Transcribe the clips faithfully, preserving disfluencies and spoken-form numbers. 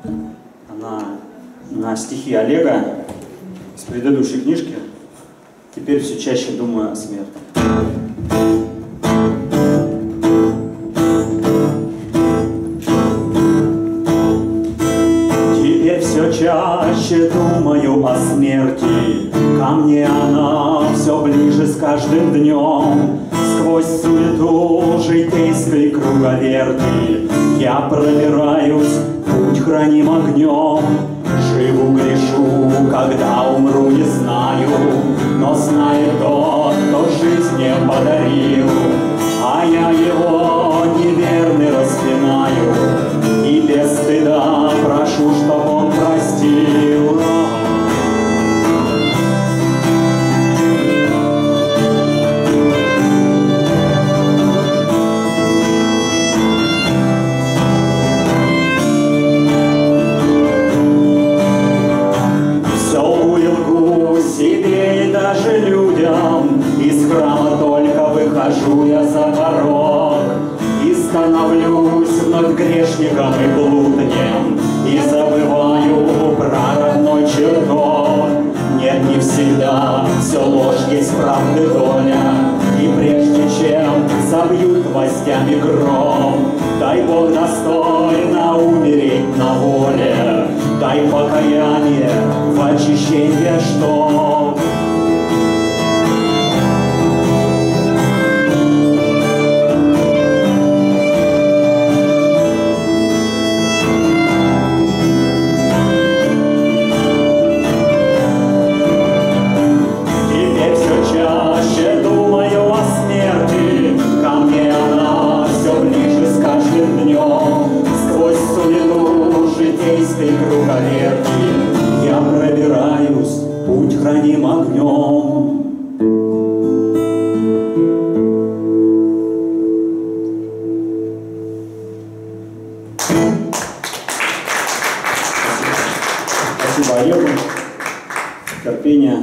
Она на стихи Олега из предыдущей книжки. Теперь все чаще думаю о смерти. Теперь все чаще думаю о смерти. Ко мне она все ближе с каждым днем. Сквозь суету житейской круговерти я пробираюсь, путь храним огнем. Живу, грешу, когда умру, не знаю, но знает тот, кто жизнь мне подарил. А я его неверный распинаю и без стыда прошу, чтоб он простил. Себе и даже людям из храма только выхожу я за порог и становлюсь вновь грешником и блуднем, и забываю про родной чертог. Нет, не всегда все ложь, есть правды доля, и прежде чем забьют гвоздями гром, дай Бог достойно умереть на воле, дай покаяние в очищение, что теперь все чаще думаю о смерти. Ко мне она все ближе с каждым днем. Сквозь суету житейской круговерти я пробираюсь, путь храним огнем. Спасибо Олегу. Терпение.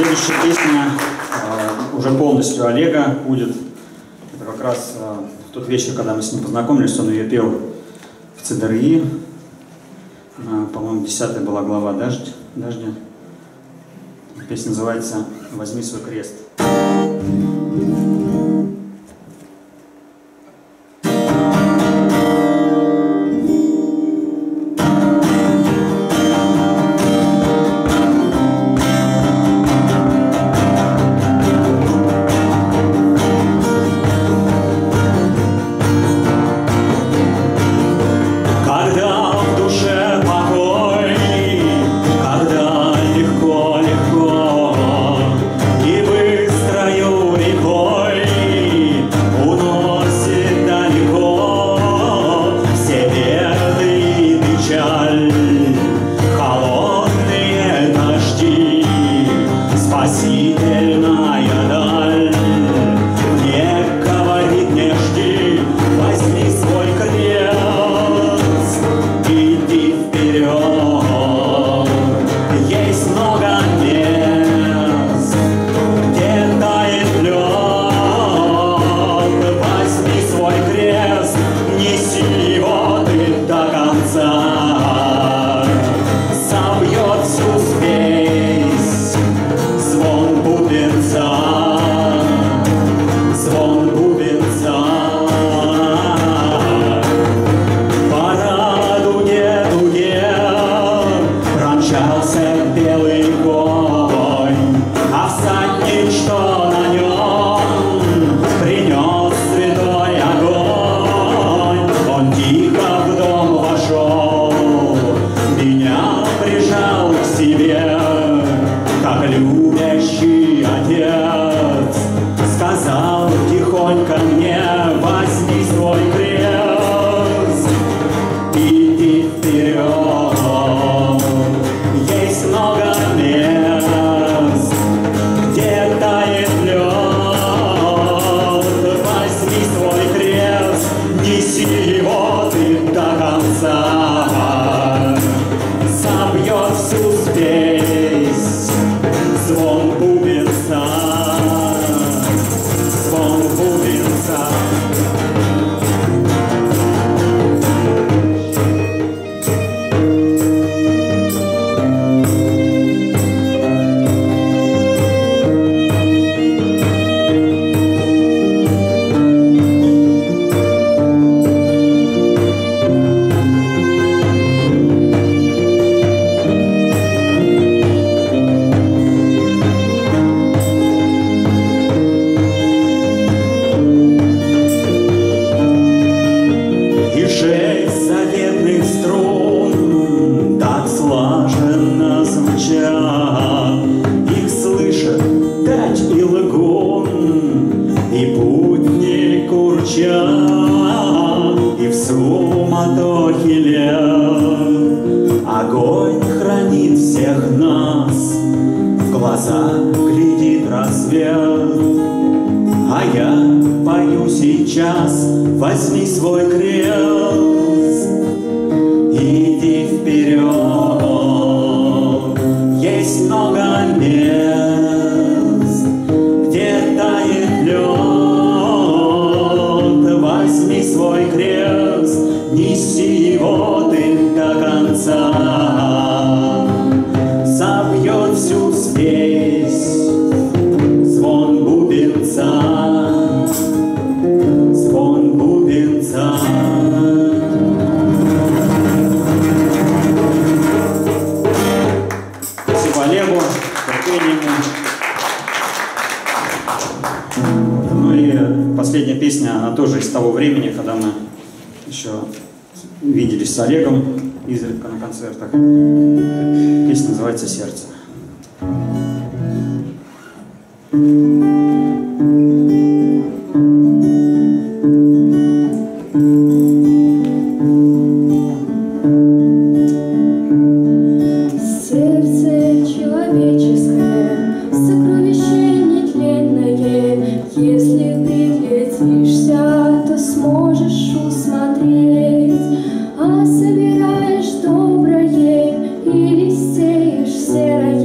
Следующая песня э, уже полностью Олега будет. Это как раз э, в тот вечер, когда мы с ним познакомились, он ее пел в ЦДРИ. Э, по-моему, десятая была глава «Дождь», «Дождя». Песня называется «Возьми свой крест». С Олегом изредка на концертах. Песня называется «Сердце». Собираешь доброе или сеешь серое.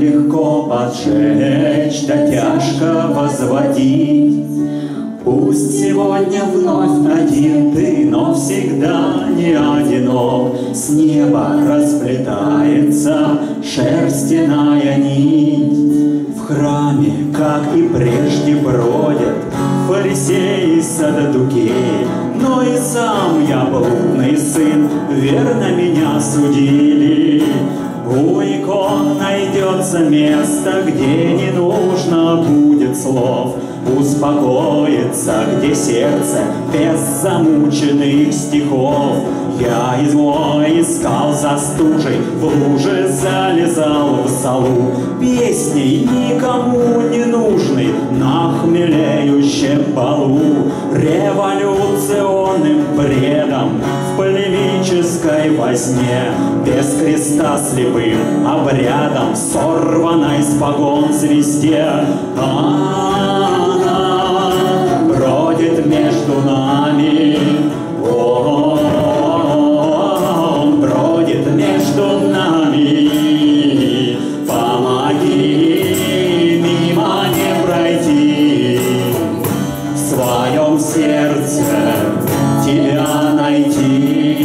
легко поджечь, да тяжко возводить. Пусть сегодня вновь один ты, но всегда не одинок. С неба расплетается шерстяная нить. В храме, как и прежде, бродят фарисеи, саддукеи, но и сам я блудный сын, верно меня судили. У икон найдется место, где не нужно будет слов, успокоиться, где сердце без замученных стихов. Я измой искал за стужей, в луже залезал в залу, песней никому не нужной на хмелеющем балу, революционным бредом в полемической возне, без креста слепым обрядом, сорванной с погон звезде. Она бродит между нами, он бродит между нами. Помоги мимо не пройти, в своем сердце тебя найти.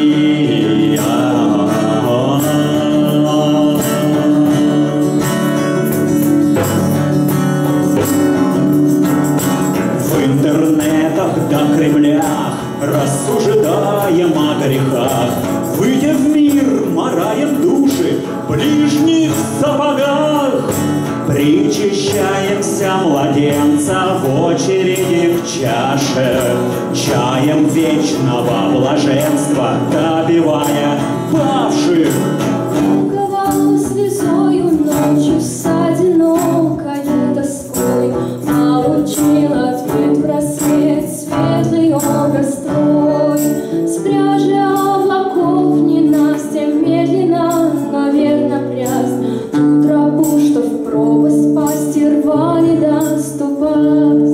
В интернетах да Кремлях рассуждаем о грехах, выйдя в мир, мараем души ближних в сапогах. Причащаемся младенца в очереди к чаше, чаем вечного блаженства добивая павших. Уговал слезою ночью с одинокой тоской, получил ответ в рассвет светлый образ твой. С пряжи облаков ненастья медленно, наверно, прясть ту тропу, что в пропасть пасти рвали доступать.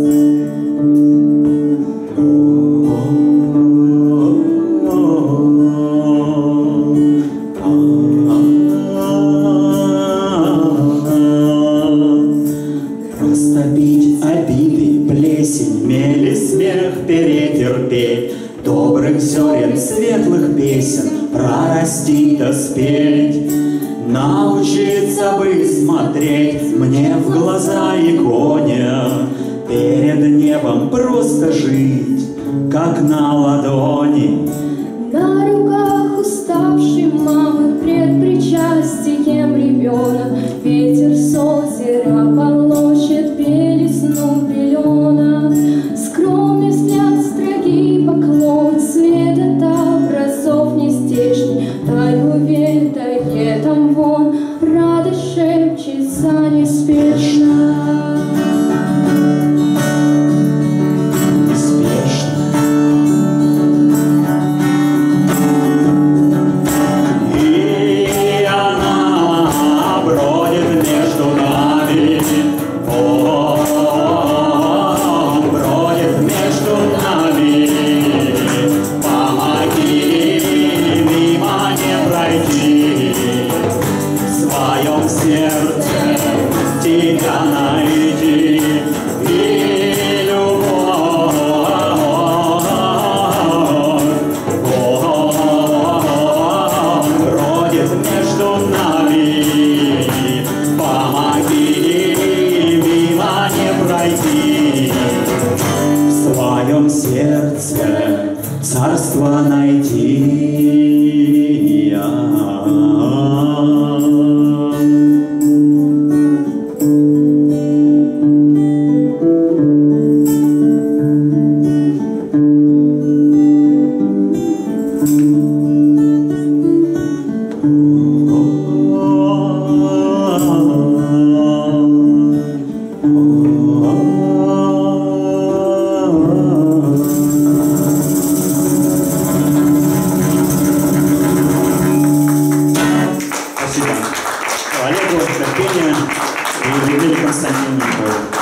Растопить обиды, плесень, мели, смех перетерпеть, добрых зерен, светлых песен прорастить да спеть. Научиться бы смотреть мне в глаза иконе, перед небом просто жить, как на ладони. На руках уставшей мамы пред причастием ребенок, ветер с озера полощет белизну пеленок. Скромный взгляд, строгий поклон, свет от образов нездешний, тайну верь, тайне там вон, радость шепчется неспешно. Тебя найти и любовь, он бродит между нами. Помоги мимо не пройти, в своем сердце царство найти. Спасибо Олегу, терпения и Людмиле Константиновне.